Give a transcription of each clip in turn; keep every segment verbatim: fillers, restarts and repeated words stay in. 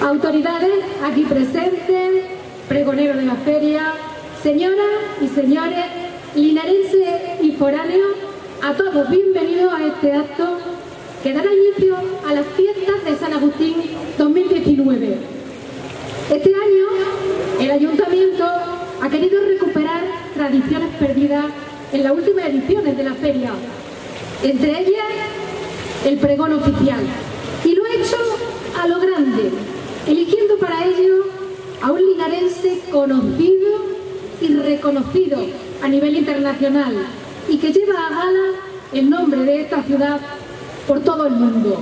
autoridades aquí presentes, pregoneros de la feria, señoras y señores, linarenses y foráneos, a todos bienvenidos a este acto que dará inicio a las fiestas de San Agustín dos mil diecinueve. Este año el Ayuntamiento ha querido recuperar tradiciones perdidas en las últimas ediciones de la feria, entre ellas el pregón oficial, y lo ha hecho a lo grande, eligiendo para ello a un linarense conocido y reconocido a nivel internacional y que lleva a gala el nombre de esta ciudad por todo el mundo.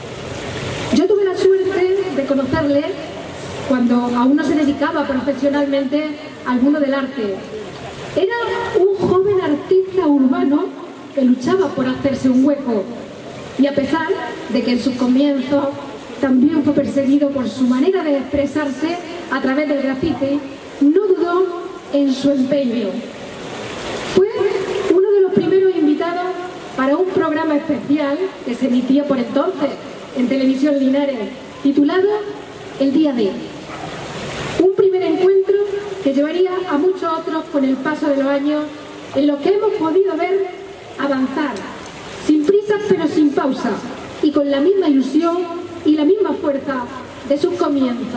Yo tuve la suerte de conocerle cuando aún no se dedicaba profesionalmente al mundo del arte. Era un joven artista urbano que luchaba por hacerse un hueco, y a pesar de que en sus comienzos también fue perseguido por su manera de expresarse a través del grafiti, no dudó en su empeño. Fue uno de los primeros invitados para un programa especial que se emitía por entonces en Televisión Linares, titulado El Día de. Un primer encuentro que llevaría a muchos otros con el paso de los años, en los que hemos podido ver avanzar, sin prisas pero sin pausa, y con la misma ilusión y la misma fuerza de sus comienzos.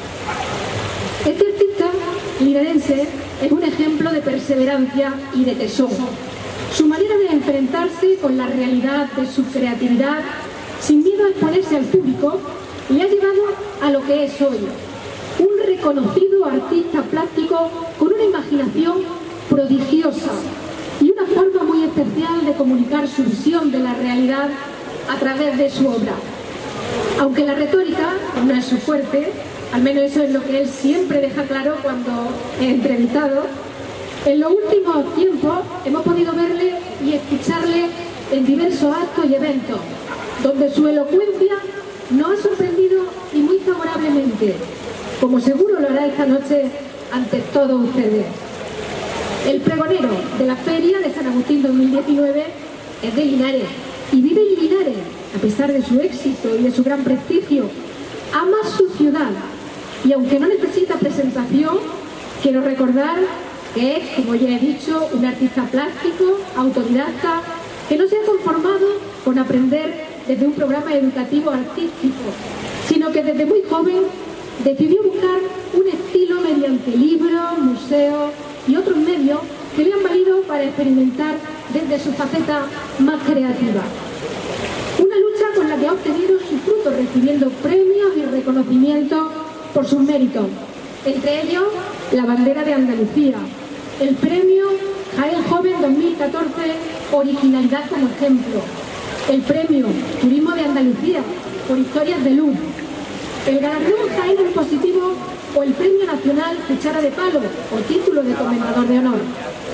Este artista linarense es un ejemplo de perseverancia y de tesón. Su manera de enfrentarse con la realidad de su creatividad, sin miedo a exponerse al público, le ha llevado a lo que es hoy, un reconocido artista plástico con una imaginación prodigiosa y una forma muy especial de comunicar su visión de la realidad a través de su obra. Aunque la retórica no es su fuerte, al menos eso es lo que él siempre deja claro cuando es entrevistado, en los últimos tiempos hemos podido verle y escucharle en diversos actos y eventos, donde su elocuencia nos ha sorprendido y muy favorablemente, como seguro lo hará esta noche ante todos ustedes. El pregonero de la Feria de San Agustín dos mil diecinueve es de Linares y vive en Linares. A pesar de su éxito y de su gran prestigio, ama su ciudad, y aunque no necesita presentación, quiero recordar que es, como ya he dicho, un artista plástico, autodidacta, que no se ha conformado con aprender desde un programa educativo artístico, sino que desde muy joven decidió buscar un estilo mediante libros, museos y otros medios que le han valido para experimentar desde su faceta más creativa. Una lucha con la que ha obtenido sus frutos, recibiendo premios y reconocimientos por sus méritos, entre ellos la bandera de Andalucía, el premio Jaén Joven dos mil catorce, Originalidad como ejemplo, el premio Turismo de Andalucía por Historias de Luz, el galardón Jaén en Positivo o el premio nacional Cuchara de Palo o título de Comendador de Honor.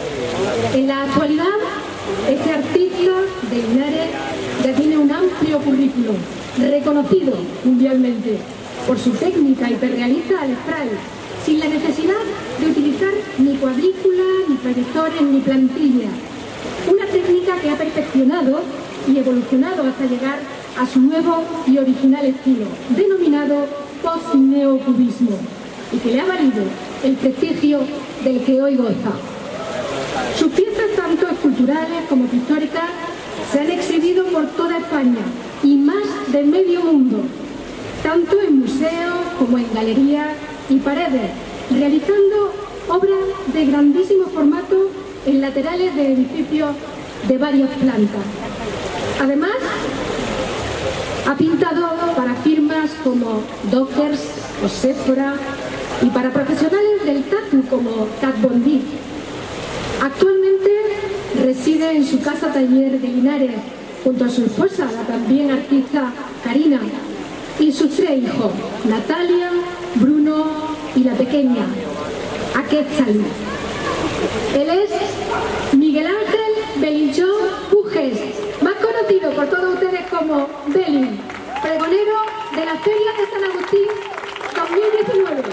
En la actualidad, este artista de Linares ya tiene un amplio currículum, reconocido mundialmente por su técnica hiperrealista al spray, sin la necesidad de utilizar ni cuadrícula, ni proyectores, ni plantilla. Una técnica que ha perfeccionado y evolucionado hasta llegar a su nuevo y original estilo, denominado post-neocubismo, y que le ha valido el prestigio del que hoy goza. Sus piezas, tanto esculturales como pictóricas, se han exhibido por toda España y más de medio mundo, tanto en museos como en galerías y paredes, realizando obras de grandísimo formato en laterales de edificios de varias plantas. Además, ha pintado para firmas como Dockers o Sephora y para profesionales del tatu como Kat Von D. Actualmente reside en su casa taller de Linares junto a su esposa, la también artista Karina, y sus tres hijos, Natalia, Bruno y la pequeña, Aquetzal. Él es Miguel Ángel Belinchón Pujes, más conocido por todos ustedes como Beli, pregonero de la Feria de San Agustín dos mil diecinueve.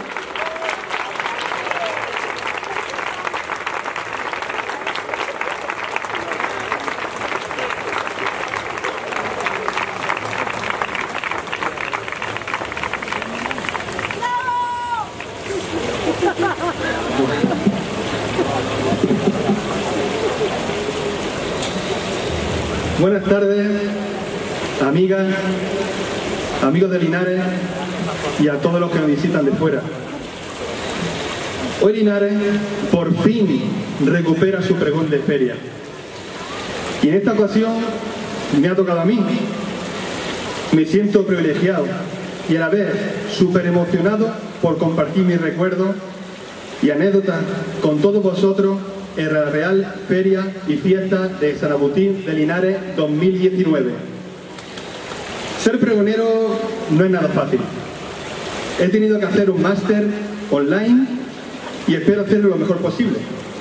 Buenas tardes, amigas, amigos de Linares y a todos los que nos visitan de fuera. Hoy Linares por fin recupera su pregón de feria. Y en esta ocasión me ha tocado a mí. Me siento privilegiado y a la vez súper emocionado por compartir mis recuerdos y anécdotas con todos vosotros en la Real Feria y Fiesta de San Agustín de Linares dos mil diecinueve. Ser pregonero no es nada fácil. He tenido que hacer un máster online y espero hacerlo lo mejor posible.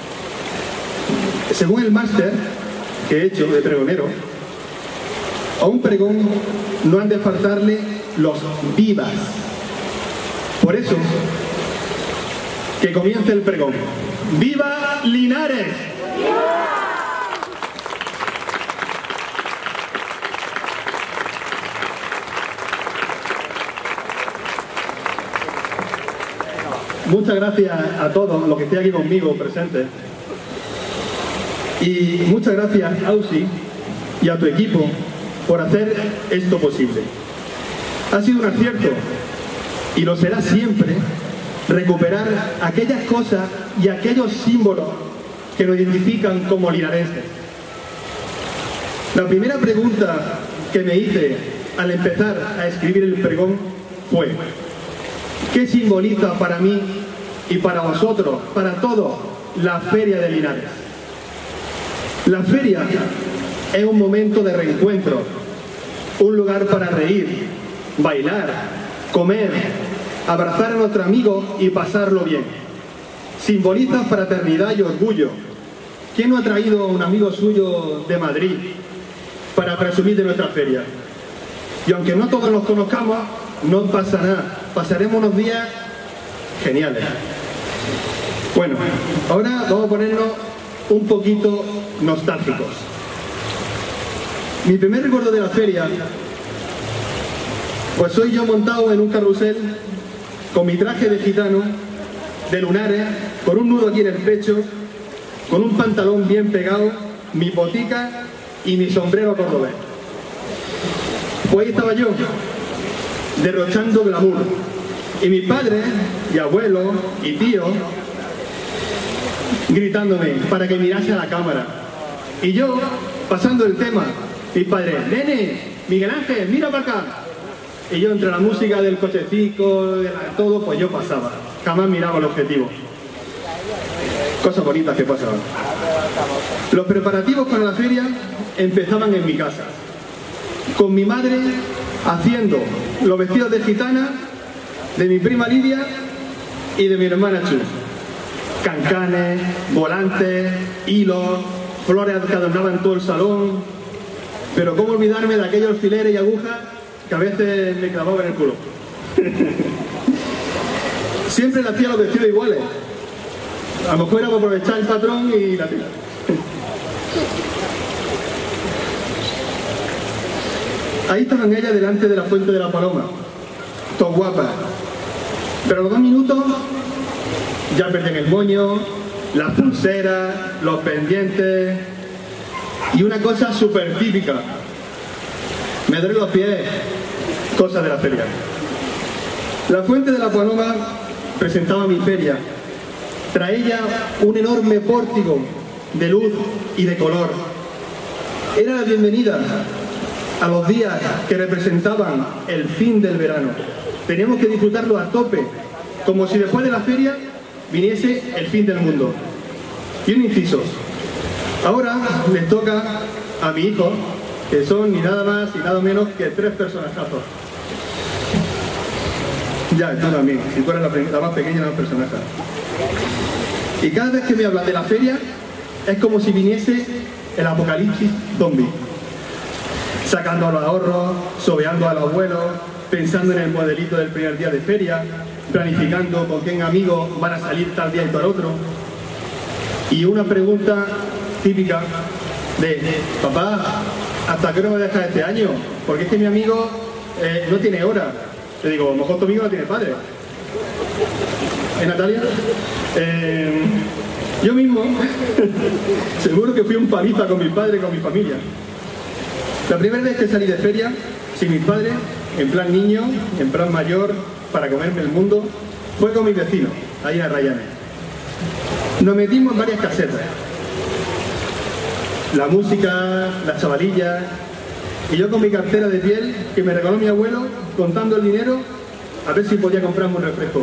Según el máster que he hecho de pregonero, a un pregón no han de faltarle los vivas. Por eso, que comience el pregón. ¡Viva Linares! ¡Viva! Muchas gracias a todos los que estén aquí conmigo presentes. Y muchas gracias, Ausi, y a tu equipo por hacer esto posible. Ha sido un acierto, y lo será siempre, recuperar aquellas cosas y aquellos símbolos que nos identifican como linarenses. La primera pregunta que me hice al empezar a escribir el pregón fue: ¿qué simboliza para mí y para vosotros, para todos, la Feria de Linares? La feria es un momento de reencuentro, un lugar para reír, bailar, comer, abrazar a nuestro amigo y pasarlo bien. Simboliza fraternidad y orgullo. ¿Quién no ha traído a un amigo suyo de Madrid para presumir de nuestra feria? Y aunque no todos nos conozcamos, no pasa nada. Pasaremos unos días geniales. Bueno, ahora vamos a ponernos un poquito nostálgicos. Mi primer recuerdo de la feria, pues soy yo montado en un carrusel con mi traje de gitano, de lunares, con un nudo aquí en el pecho, con un pantalón bien pegado, mi botica y mi sombrero cordobés. Pues ahí estaba yo, derrochando glamour. Y mis padres, y abuelos, y tíos, gritándome para que mirase a la cámara. Y yo, pasando el tema, mis padres: nene, Miguel Ángel, mira para acá. Y yo, entre la música del cochecico, de la, todo, pues yo pasaba. Jamás miraba el objetivo. Cosas bonitas que pasaban. Los preparativos para la feria empezaban en mi casa, con mi madre haciendo los vestidos de gitana de mi prima Lidia y de mi hermana Chus. Cancanes, volantes, hilos, flores que adornaban todo el salón. Pero cómo olvidarme de aquellos alfileres y agujas que a veces me clavaban en el culo. Siempre le hacía los vestidos iguales. A lo mejor era para aprovechar el patrón y la tela. Ahí estaban ellas delante de la fuente de la Paloma, todas guapas. Pero a los dos minutos ya perdían el moño, las pulseras, los pendientes y una cosa súper típica: me duelen los pies, cosas de la feria. La fuente de la Paloma presentaba mi feria. Traía un enorme pórtico de luz y de color. Era la bienvenida a los días que representaban el fin del verano. Teníamos que disfrutarlo a tope, como si después de la feria viniese el fin del mundo. Y un inciso: ahora les toca a mi hijo, que son ni nada más ni nada menos que tres personajazos. Ya, tú también, si tú eres la, la más pequeña de los personajes. Y cada vez que me hablan de la feria, es como si viniese el apocalipsis zombie. Sacando a los ahorros, sobeando a los abuelos, pensando en el modelito del primer día de feria, planificando con qué amigos van a salir tal día y tal otro. Y una pregunta típica de: papá, ¿hasta qué hora me dejas este año? Porque es que mi amigo eh, no tiene hora. Le digo: a lo mejor tu amigo no tiene padre. ¿Eh, Natalia? Eh, yo mismo seguro que fui un paliza con mi padre y con mi familia. La primera vez que salí de feria, sin mis padres, en plan niño, en plan mayor, para comerme el mundo, fue con mis vecinos, ahí en Arrayanes. Nos metimos en varias casetas. La música, las chavalillas, y yo con mi cartera de piel que me regaló mi abuelo, contando el dinero, a ver si podía comprarme un refresco.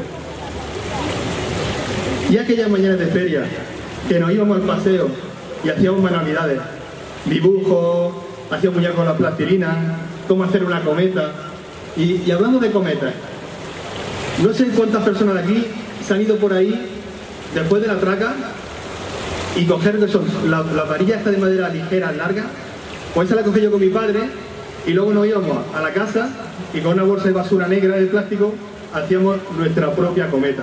Y aquellas mañanas de feria, que nos íbamos al paseo y hacíamos manualidades, dibujos, hacíamos muñecos con la plastilina, cómo hacer una cometa. Y, y hablando de cometas, no sé cuántas personas de aquí se han ido por ahí después de la traca y coger que son la, la varilla esta de madera ligera, larga, pues esa la cogí yo con mi padre y luego nos íbamos a la casa y con una bolsa de basura negra de plástico hacíamos nuestra propia cometa.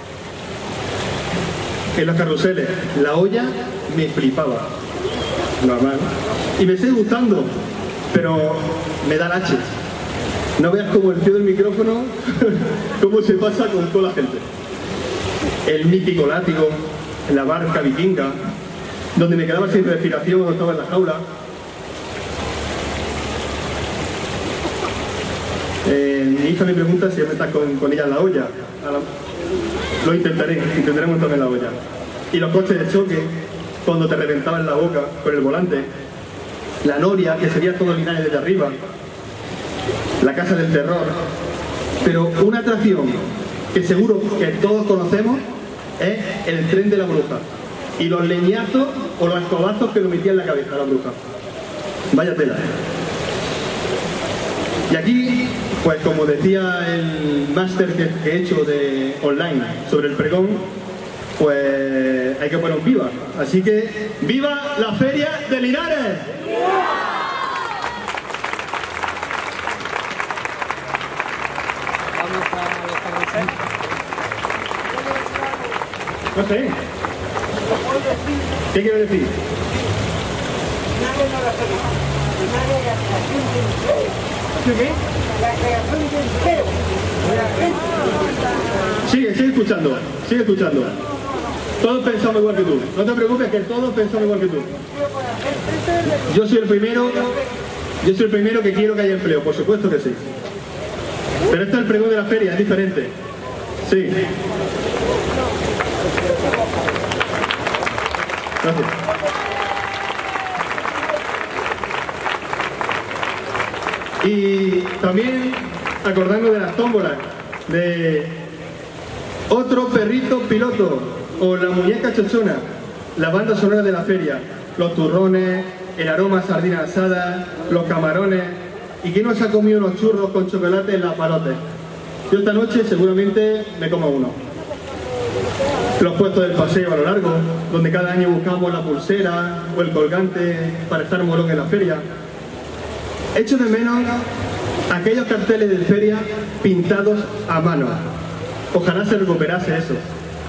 En los carruseles, la olla me flipaba, normal, y me sigue gustando, pero me da laches. No veas como el tío del micrófono, cómo se pasa con toda la gente. El mítico látigo, la barca vikinga, donde me quedaba sin respiración cuando estaba en la jaula. Eh, mi hija me pregunta si ya me estás con, con ella en la olla. La, lo intentaré, intentaré montarme en la olla. Y los coches de choque, cuando te reventaban la boca con el volante. La noria, que sería todo Linares desde arriba. La casa del terror. Pero una atracción que seguro que todos conocemos es el tren de la bruja. Y los leñazos o los escobazos que lo metía en la cabeza a la bruja. Vaya tela. Y aquí, pues como decía el máster que he hecho de online sobre el pregón, pues hay que poner un viva. Así que, ¡viva la Feria de Linares! No sé. ¿Qué quiero decir? ¿Qué? Sigue, sigue escuchando, sigue escuchando. Todos pensamos igual que tú. No te preocupes, que todos pensamos igual que tú. Yo soy el primero, yo soy el primero que quiero que haya empleo, por supuesto que sí. Pero este es el pregón de la feria, es diferente. Sí. Gracias. Y también acordarnos de las tómbolas, de Otro Perrito Piloto o La Muñeca Chochona, la banda sonora de la feria, los turrones, el aroma a sardina asada, los camarones. ¿Y quién nos ha comido unos churros con chocolate en las palotes? Yo esta noche seguramente me como uno. Los puestos del paseo a lo largo, donde cada año buscamos la pulsera o el colgante para estar molón en la feria. Echo de menos aquellos carteles de feria pintados a mano. Ojalá se recuperase eso.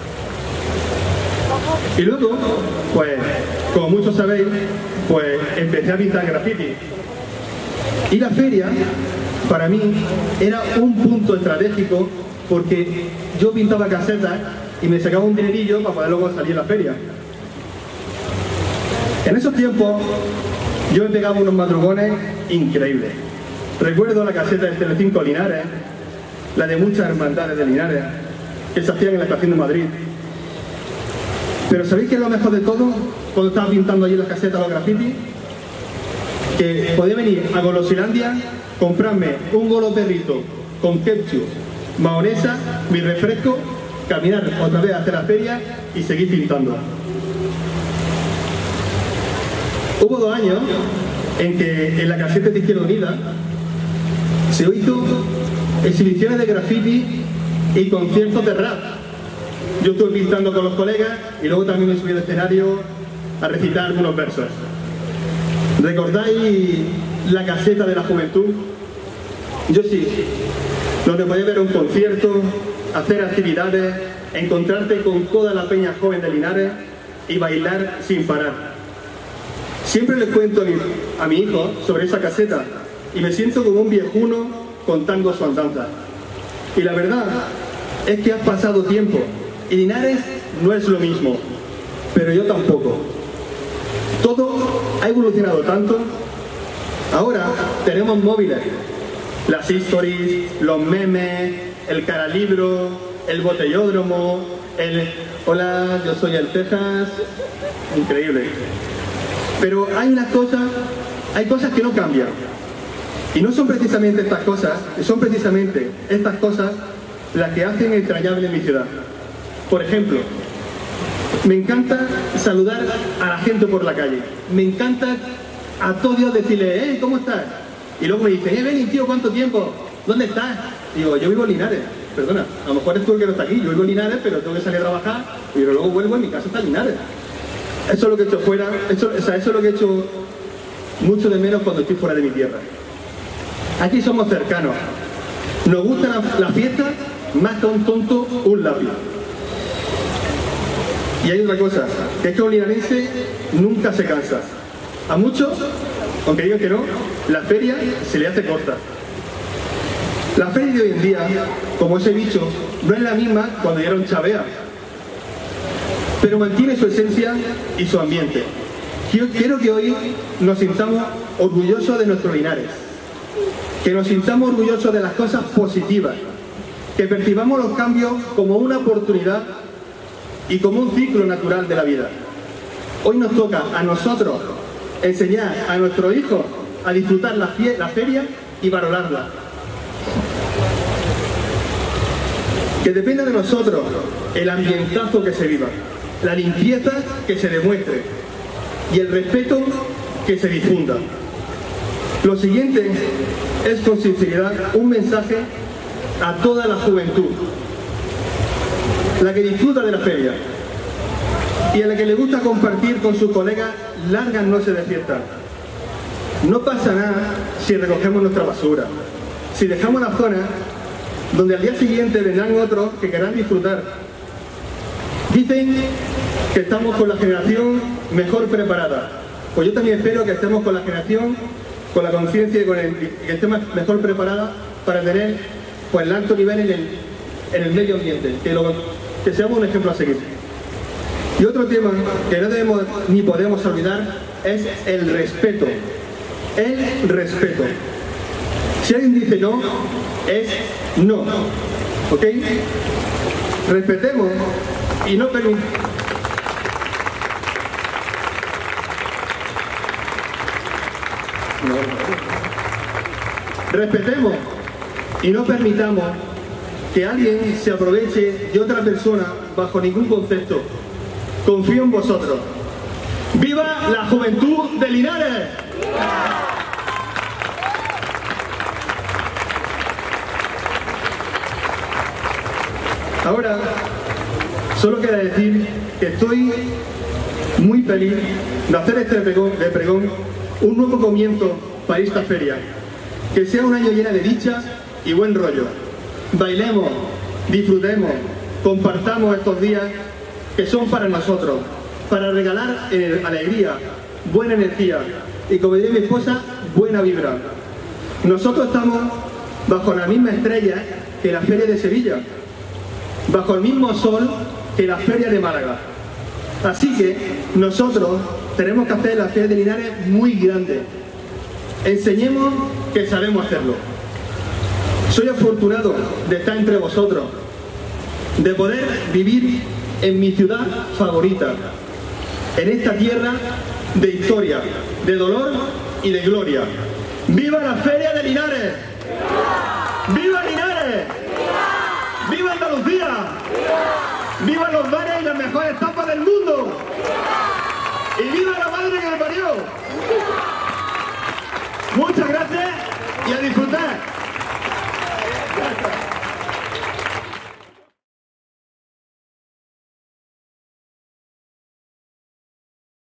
Y luego, pues, como muchos sabéis, pues empecé a pintar graffiti. Y la feria, para mí, era un punto estratégico porque yo pintaba casetas y me sacaba un dinerillo para poder luego salir a la feria. En esos tiempos, yo me pegaba unos madrugones increíbles. Recuerdo la caseta del Telecinco Linares, la de muchas hermandades de Linares, que se hacían en la estación de Madrid. Pero ¿sabéis qué es lo mejor de todo? Cuando estaba pintando allí en las casetas los grafitis, que podía venir a Golosilandia, comprarme un golo perrito con ketchup, mahonesa, mi refresco, caminar otra vez hacia la feria y seguir pintando. Hubo dos años en que en la caseta de Izquierda Unida se hizo exhibiciones de graffiti y conciertos de rap. Yo estuve pintando con los colegas y luego también me subí al escenario a recitar algunos versos. ¿Recordáis la caseta de la juventud? Yo sí, donde podías ver un concierto, hacer actividades, encontrarte con toda la peña joven de Linares y bailar sin parar. Siempre les cuento a mi, a mi hijo sobre esa caseta y me siento como un viejuno contando su andanza. Y la verdad es que ha pasado tiempo y Linares no es lo mismo, pero yo tampoco. Todo ha evolucionado tanto Ahora tenemos móviles, las stories, los memes, el caralibro, el botellódromo, el hola, yo soy el Cejas, increíble. Pero hay unas cosas, hay cosas que no cambian. Y no son precisamente estas cosas, son precisamente estas cosas las que hacen entrañable mi ciudad. Por ejemplo, me encanta saludar a la gente por la calle. Me encanta a todos Dios decirle, eh, ¿cómo estás? Y luego me dicen, eh, ven, tío, ¿cuánto tiempo? ¿Dónde estás? Digo, yo vivo en Linares. Perdona, a lo mejor es tú el que no está aquí. Yo vivo en Linares, pero tengo que salir a trabajar y luego vuelvo y mi casa está en Linares. Eso es lo que he hecho fuera, eso, o sea, eso es lo que he hecho mucho de menos cuando estoy fuera de mi tierra. Aquí somos cercanos. Nos gusta la, la fiesta más que a un tonto un lápiz. Y hay otra cosa, que es que un linarense nunca se cansa. A muchos, aunque digan que no, la feria se le hace corta. La feria de hoy en día, como os he dicho, no es la misma cuando ya era un chavea, pero mantiene su esencia y su ambiente. Yo quiero que hoy nos sintamos orgullosos de nuestros Linares, que nos sintamos orgullosos de las cosas positivas, que percibamos los cambios como una oportunidad y como un ciclo natural de la vida. Hoy nos toca a nosotros enseñar a nuestros hijos a disfrutar la, la feria y valorarla. Que dependa de nosotros el ambientazo que se viva, la limpieza que se demuestre y el respeto que se difunda. Lo siguiente es con sinceridad un mensaje a toda la juventud, la que disfruta de la feria y a la que le gusta compartir con sus colegas largas noches de fiesta. No pasa nada si recogemos nuestra basura, si dejamos la zona donde al día siguiente vendrán otros que querrán disfrutar. Dicen que estamos con la generación mejor preparada. Pues yo también espero que estemos con la generación, con la conciencia y con el, que estemos mejor preparada para tener pues, el alto nivel en el, en el medio ambiente, que, lo, que seamos un ejemplo a seguir. Y otro tema que no debemos ni podemos olvidar es el respeto. El respeto. Si alguien dice no, es no. ¿Ok? Respetemos y no permitamos. Respetemos y no permitamos que alguien se aproveche de otra persona bajo ningún concepto. Confío en vosotros. ¡Viva la juventud de Linares! Ahora, solo queda decir que estoy muy feliz de hacer este pregón, de pregón un nuevo comienzo para esta feria. Que sea un año lleno de dicha y buen rollo. Bailemos, disfrutemos, compartamos estos días que son para nosotros, para regalar eh, alegría, buena energía y, como diría mi esposa, buena vibra. Nosotros estamos bajo la misma estrella que la Feria de Sevilla, bajo el mismo sol que la Feria de Málaga. Así que nosotros tenemos que hacer la Feria de Linares muy grande. Enseñemos que sabemos hacerlo. Soy afortunado de estar entre vosotros, de poder vivir en mi ciudad favorita, en esta tierra de historia, de dolor y de gloria. ¡Viva la Feria de Linares! ¡Viva, ¡Viva Linares! ¡Viva, ¡Viva Andalucía! ¡Viva, ¡Viva los bares y las mejores tapas del mundo! ¡Viva! ¡Y viva la madre que me parió! ¡Viva! Muchas gracias y a disfrutar. Gracias.